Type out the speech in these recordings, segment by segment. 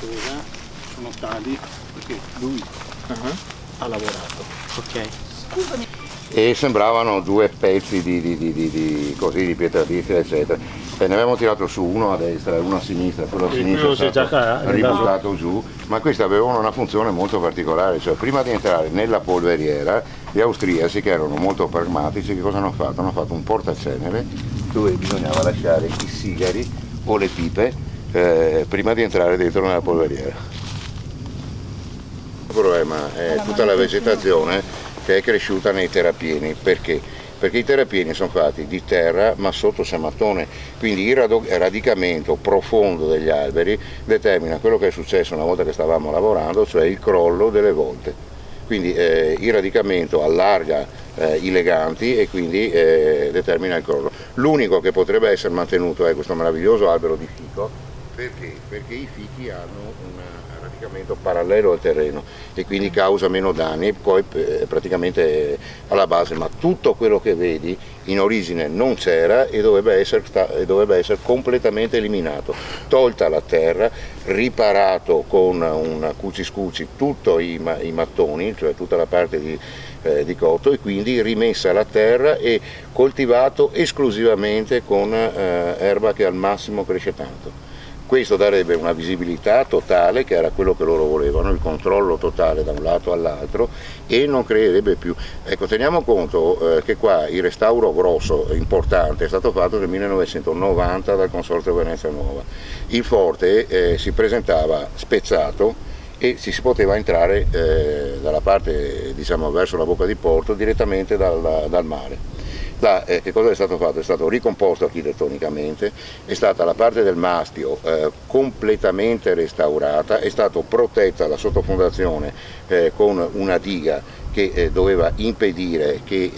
cosa sono tali perché lui ha lavorato. Ok. Scusami. E sembravano due pezzi così, di pietra vista, eccetera. E ne avevamo tirato su uno a destra e uno a sinistra, quello a sinistra è stato ributtato giù, ma questi avevano una funzione molto particolare, cioè prima di entrare nella polveriera gli austriaci, che erano molto pragmatici, che cosa hanno fatto? Hanno fatto un portacenere dove bisognava lasciare i sigari o le pipe prima di entrare dentro nella polveriera. Il problema è tutta la vegetazione che è cresciuta nei terrapieni. Perché? Perché i terrapieni sono fatti di terra ma sotto c'è mattone, quindi il radicamento profondo degli alberi determina quello che è successo una volta che stavamo lavorando, cioè il crollo delle volte. Quindi il radicamento allarga i leganti e quindi determina il crollo. L'unico che potrebbe essere mantenuto è questo meraviglioso albero di fico. Perché? Perché i fichi hanno un radicamento parallelo al terreno e quindi causa meno danni, e poi praticamente alla base, ma tutto quello che vedi in origine non c'era e dovrebbe essere completamente eliminato, tolta la terra, riparato con un cuciscuci tutto i mattoni, cioè tutta la parte di cotto, e quindi rimessa la terra e coltivato esclusivamente con erba che al massimo cresce tanto. Questo darebbe una visibilità totale, che era quello che loro volevano, il controllo totale da un lato all'altro, e non creerebbe più. Ecco, teniamo conto che qua il restauro grosso, importante, è stato fatto nel 1990 dal Consorzio Venezia Nuova. Il forte si presentava spezzato e si poteva entrare dalla parte, diciamo, verso la bocca di porto direttamente dal mare. Che cosa è stato fatto? È stato ricomposto architettonicamente, è stata la parte del mastio completamente restaurata, è stato protetta la sottofondazione con una diga che doveva impedire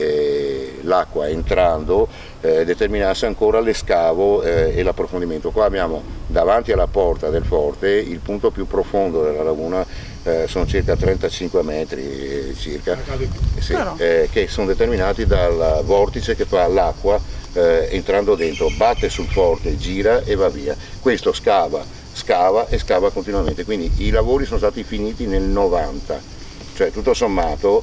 che l'acqua entrando determinasse ancora l'escavo e l'approfondimento. Qua abbiamo davanti alla porta del forte il punto più profondo della laguna, sono circa 35 metri circa, sì, che sono determinati dal vortice che fa l'acqua entrando dentro, batte sul forte, gira e va via. Questo scava e scava continuamente, quindi i lavori sono stati finiti nel 90, cioè tutto sommato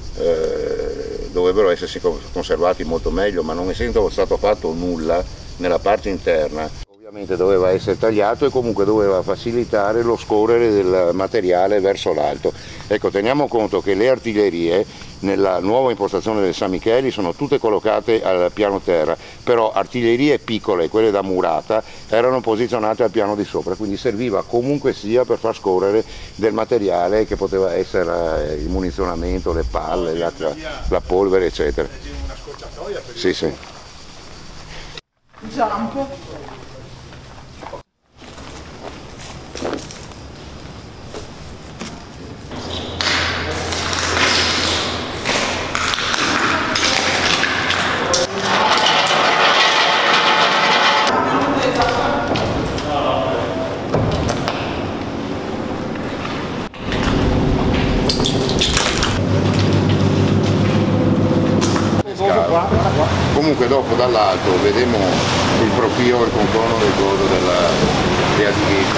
dovrebbero essersi conservati molto meglio, ma non essendo stato fatto nulla nella parte interna, ovviamente doveva essere tagliato e comunque doveva facilitare lo scorrere del materiale verso l'alto. Ecco, teniamo conto che le artiglierie nella nuova impostazione del San Micheli sono tutte collocate al piano terra, però artiglierie piccole, quelle da murata, erano posizionate al piano di sopra, quindi serviva comunque sia per far scorrere del materiale che poteva essere il munizionamento, le palle, la polvere, eccetera. Una scorciatoia per sì, sì. Jump. Comunque dopo dall'alto vedremo il profilo, il contorno del godo della dighetta.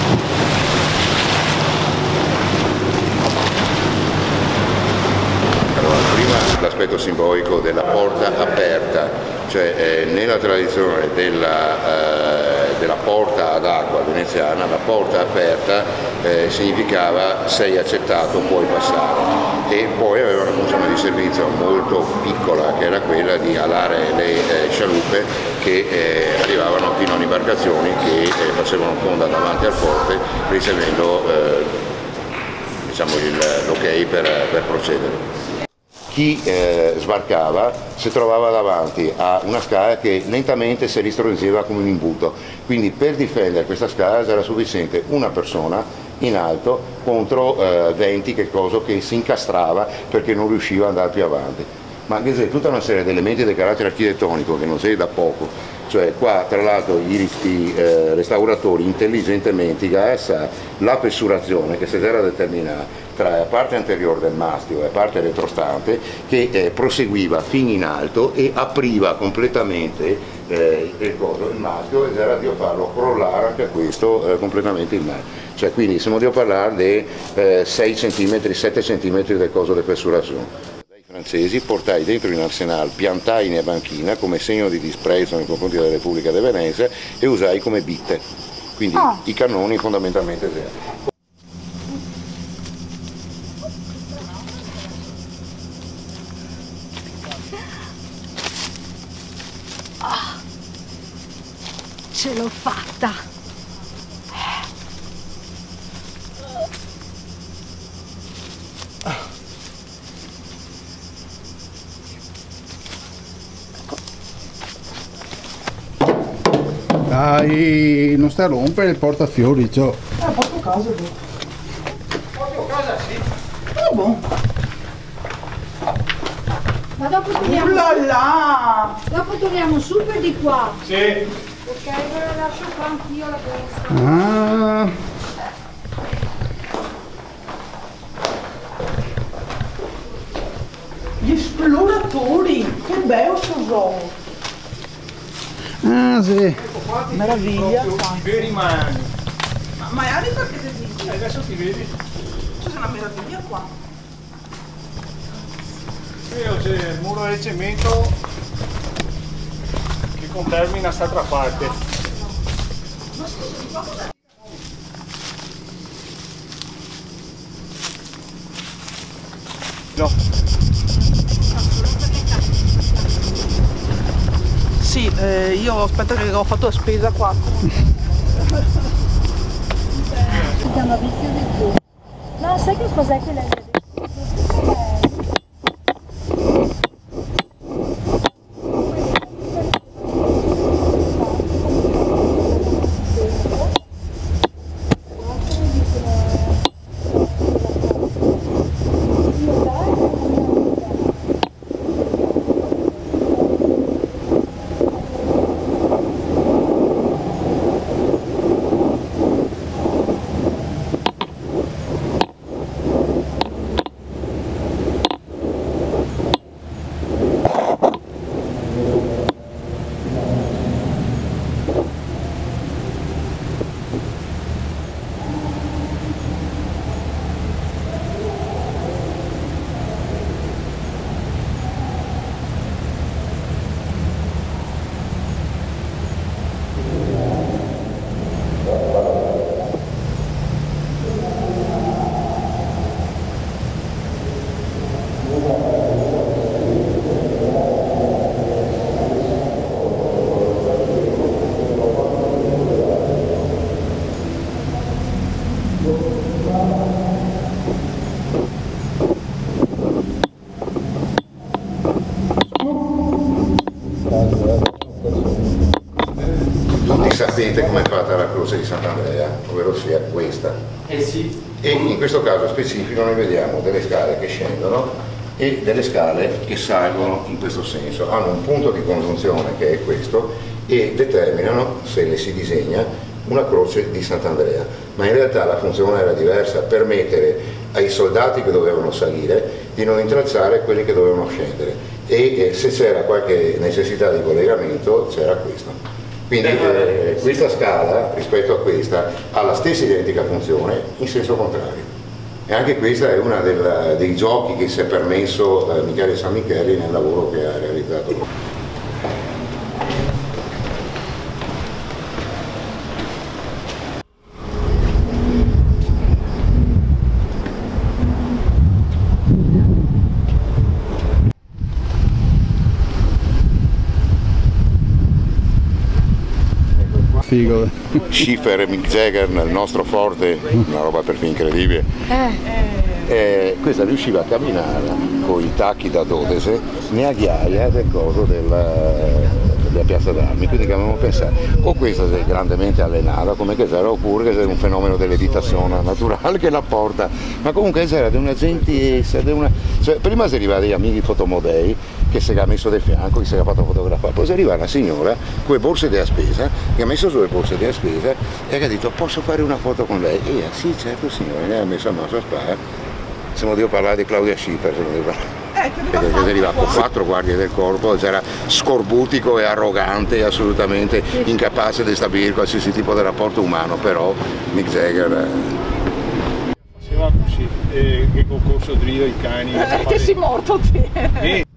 Allora, prima l'aspetto simbolico della porta aperta, cioè nella tradizione della porta ad acqua veneziana, la porta aperta significava sei accettato, puoi passare. E poi aveva una funzione di servizio molto piccola, che era quella di alare le scialuppe che arrivavano fino alle imbarcazioni che facevano fonda davanti al forte, ricevendo diciamo, l'ok per procedere. Chi sbarcava si trovava davanti a una scala che lentamente si ristringeva come un imbuto, quindi per difendere questa scala era sufficiente una persona in alto contro venti che si incastrava perché non riusciva ad andare più avanti. Ma anche se tutta una serie di elementi di carattere architettonico che non sei da poco, Cioè qua tra l'altro i restauratori intelligentemente la fessurazione che si era determinata tra la parte anteriore del mastio e la parte retrostante che proseguiva fino in alto e apriva completamente il mastio ed era di farlo crollare anche questo completamente in mano. Cioè quindi siamo di parlare di 6 cm, 7 cm del coso di fessurazione. Francesi portai dentro in arsenale, piantai in banchina come segno di disprezzo nei confronti della Repubblica di Venezia e usai come bitte, quindi i cannoni fondamentalmente zero. Ce l'ho fatta! Dai, non stai a rompere il portafiori, ciò. Porto casa, tu. Porto casa, sì. Oh, buon. Ma dopo torniamo, dopo torniamo super di qua. Sì. Ok, ora lascio qua anch'io la borsa. Ah. Gli esploratori, che bello sono. Ah, sì. Meraviglia. I veri mani. Ma magari perché ti dici? Adesso ti vedi? C'è una meraviglia qua. Qui c'è il muro di cemento che contermina quest'altra parte. No. Sì, io aspetta che ho fatto la spesa qua. Si chiama vizio del tuo. No, sai che cos'è che lei Tutti sapete come è fatta la croce di Sant'Andrea, ovvero sia questa. Sì. E in questo caso specifico noi vediamo delle scale che scendono e delle scale che salgono in questo senso, hanno un punto di congiunzione che è questo e determinano, se le si disegna, una croce di Sant'Andrea, ma in realtà la funzione era diversa, permettere ai soldati che dovevano salire di non intralciare quelli che dovevano scendere e se c'era qualche necessità di collegamento c'era questo. Quindi questa scala rispetto a questa ha la stessa identica funzione in senso contrario. E anche questa è uno dei giochi che si è permesso Michele San Micheli nel lavoro che ha realizzato. Figo. Schiffer e Mick Jagger nel nostro forte, una roba perfino incredibile. Questa riusciva a camminare con i tacchi da Dodese nella ghiaia del coso della piazza d'armi, quindi che avevamo pensato o questa è grandemente allenata come che era, oppure che è un fenomeno dell'editazione naturale che la porta, ma comunque era di una gentilezza, cioè, prima si arriva degli amici fotomodei che si è messo del fianco, che si è fatto fotografare. Poi arriva una signora con le borse della spesa, che ha messo sulle borse della spesa e che ha detto posso fare una foto con lei? E io, sì certo signore, lei ha messo a mano sua spalla. Se non devo parlare di Claudia Schiffer, se non devo parlare. Perché si arriva con 4 guardie del corpo, c'era scorbutico e arrogante, assolutamente incapace di stabilire qualsiasi tipo di rapporto umano, però Mick Jagger... Faceva così, che concorso drido i cani. Che si morto te!